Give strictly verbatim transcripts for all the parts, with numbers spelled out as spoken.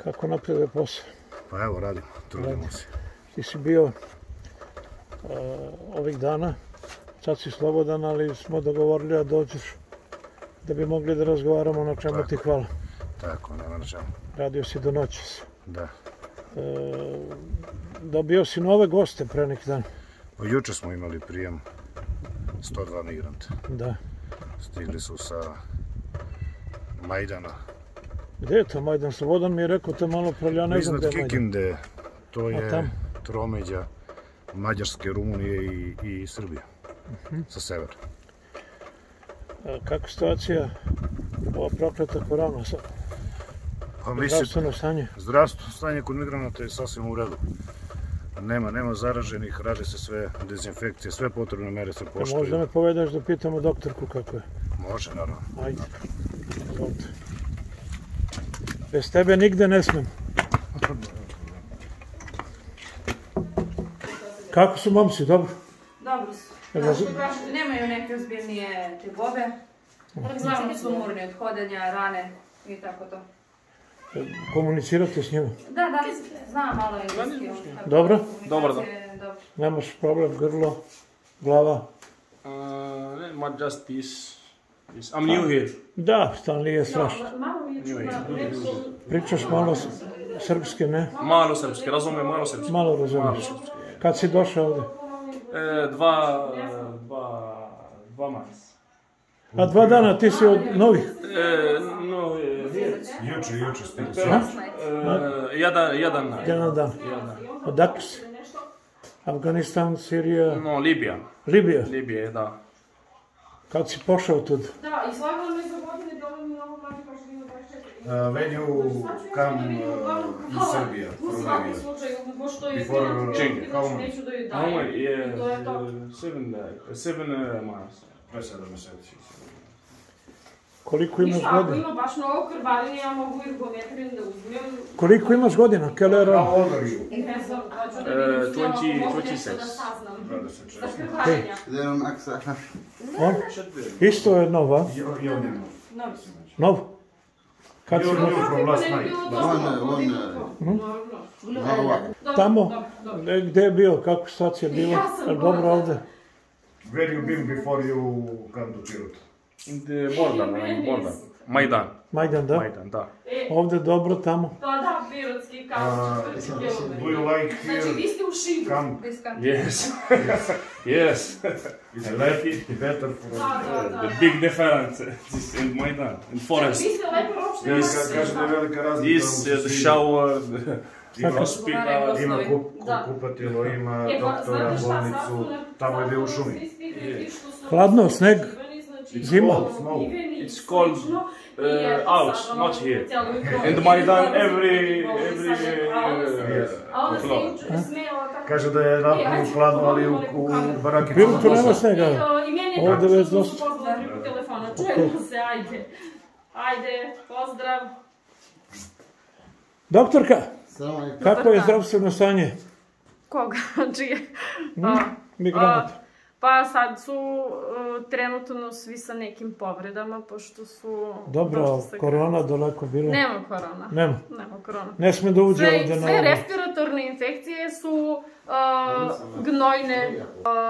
Kako napreduje posao? Pa evo, radimo, trudimo se. Ti si bio ovih dana, sad si slobodan, ali smo dogovorili da dođeš da bi mogli da razgovaramo, na čemu ti hvala. Tako, nema na čemu. Radio si do noći. Da. Dobio si nove goste pre neki dan. Juče smo imali prijem sto dva migranta. Da. Stigli su sa Majdana. Gde je to Majdan? Slobodan mi je rekao to malo pre, ja ne znam gde je Majdan. Iznad Kikinde, to je tromeđa Mađarske, Rumunije i Srbije, sa severa. Kako situacija, ova prokleta korona sad? Zdravstveno stanje? Zdravstveno stanje kod migranata je sasvim u redu. Nema, nema zaraženih, rade se sve dezinfekcije, sve potrebne mere se poštuju. Možda me povedaš da pitamo doktorku kako je? Može, naravno. Ajde, izvolite. Bez tebe nigde ne smem. Kako su momci, dobro? Dobro su. Znači, nemaju neke ozbiljnije tegobe. Uglavnom su umorni od hodanja, rane i tako to. Komunicirate s njima? Da, da, znam malo engleski. Dobro? Dobro, da. Nemaš problem, grlo, glava? Ma, just this. I'm new here. Da, stan nije strašno. Pričaš malo srpske, ne? Malo srpske, razumijem malo srpske. Malo razumiješ. Kad si došao ovdje? Dva, dva, dva mjeseca. A dva dana, ti si od novih? No, juče, juče stigli. Jedan, jedan. Jedan dan. Odakle si? Afganistan, Sirija? No, Libija. Libija? Libija, da. Kad si pošao tud? Da, i slagano me za godine da ovo mi ovo mladi kao što ima dvadeset četiri. When you come in Serbia, from Libya? U svakom slučaju, pošto je Before čingi, how znači neću da ju How dajem. many? Yeah, To je to. seven, seven months. Pre sedam meseci. Koliko imaš Ništa, ako godina? ima baš mnogo krvarenja, ja mogu ergometrin da uzmem. Koliko imaš godina, Kelera? How old are you? Ne znam, hoću da vidim što twenty, mogu twenty nešto six. da saznam. dvadeset šest. Za krvarenja. On? Isto je nov, a? I on je Novi. Nov? Kad si You're došao? from last night. Tamo? Gde je bio? Kako situacija bila? Ja sam Je li dobro ovde? Where you been before you come to Pirot? In the border, border. Majdan. Majdan, da? Majdan, da. Ovde dobro, tamo? Pa da, Pirotski, kao četvrti kilometra. Do you like here? Znači, vi ste u Šidu. Come. Yes. Yes. It's better, better for... Da, da, da. The big difference is in Majdan, in forest. Vi ste lepo uopšte Yes. imali. Kaže da je velika razlika. This, the shower, the hospital. Ima kupatilo, ima doktora, bolnicu, tamo je bio u šumi. Hladno, sneg, zima. It's cold uh, out, not here. And Majdan every, every uh, clock. Kaže da je napolju hladno, ali u baraki... Pirotu nema snega. Ovde već dosta. Čujemo se, ajde. Ajde, pozdrav. Doktorka, kako je zdravstveno stanje? Koga? Čije? Migranata. Pa sad su trenutno svi sa nekim povredama, pošto su... Dobro, korona daleko bilo? Nema korona. Nema? Nema korona. Ne sme da uđe ovde na ovo? Sve respiratorne infekcije su gnojne,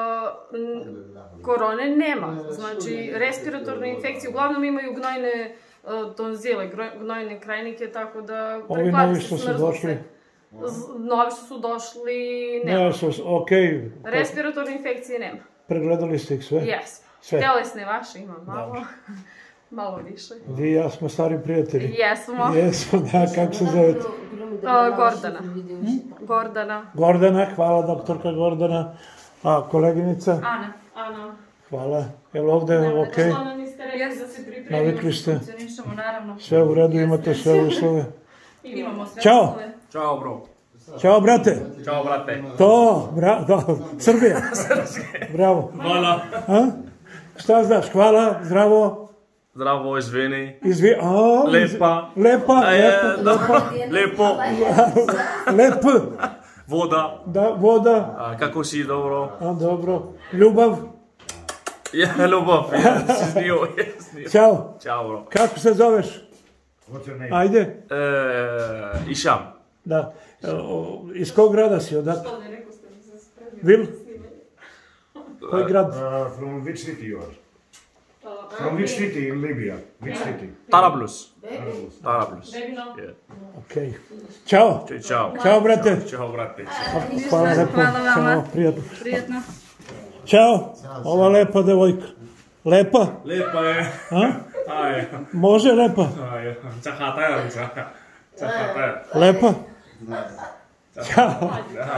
korone nema. Znači, respiratorne infekcije uglavnom imaju gnojne tonzile, gnojne krajnike, tako da... Ovi novi što su došli? Novi što su došli, nema. Ne, su, okej. Respiratorne infekcije nema. Pregledali ste ih sve? Jes. Sve? Telesne vaše ima malo. Malo više. Vi i ja smo stari prijatelji. Jesmo. Jesmo, da, kako se zovete? Gordana. Gordana. Gordana, hvala doktorka Gordana. A koleginica? Ana. Ana. Hvala. Je li ovde okej? Navikli ste? Sve u redu, imate sve uslove? Imamo sve Ćao. uslove. Ćao, bro. Ćao, brate. Ćao, brate. To, bravo, Srbija. Bravo. Hvala. Šta znaš, hvala, zdravo. Zdravo, izvini. Izvi... Lepa. Lepa, lepa. Lepo. Lep. Voda. Da, voda. Kako si, dobro? A, dobro. Ljubav. Ja, ljubav, ja, si znio, Ćao. Ćao, bro. Kako se zoveš? What's your name? Ajde, Uh, Isham. da. E, o, iz kog grada si, odakle? Vil? Koji grad? Uh, from which city you are? From which city in Libya? Which city? Tarablus. Tarablus. Tarablus. Yeah. Okej. Ćao. Ćao. Ćao, brate. Ćao, brate. Hvala lepo. Hvala vama. Ćao, prijatno. Prijetno. Ćao. Ova lepa devojka. Lepa? Lepa je. A? A je. Može lepa? A je. Čahata je. Čahata je. Lepa? Ćao.